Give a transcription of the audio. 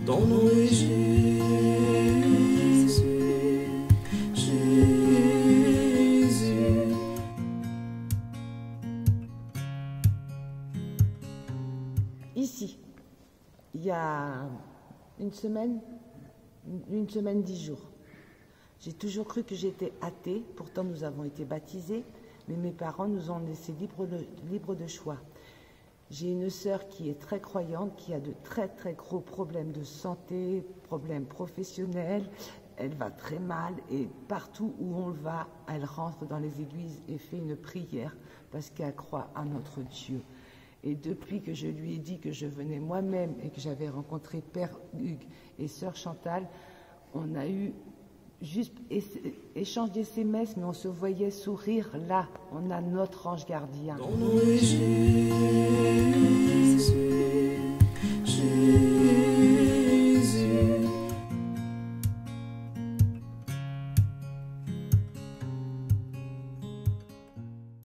Ton nom est Jésus, Jésus. Ici, il y a une semaine, 10 jours. J'ai toujours cru que j'étais athée, pourtant nous avons été baptisés, mais mes parents nous ont laissés libres de choix. J'ai une sœur qui est très croyante, qui a de très très gros problèmes de santé, problèmes professionnels. Elle va très mal et partout où on va, elle rentre dans les églises et fait une prière parce qu'elle croit à notre Dieu. Et depuis que je lui ai dit que je venais moi-même et que j'avais rencontré Père Hugues et Sœur Chantal, on a eu juste échange d'SMS, mais on se voyait sourire là. On a notre ange gardien. Ton nom est Jésus.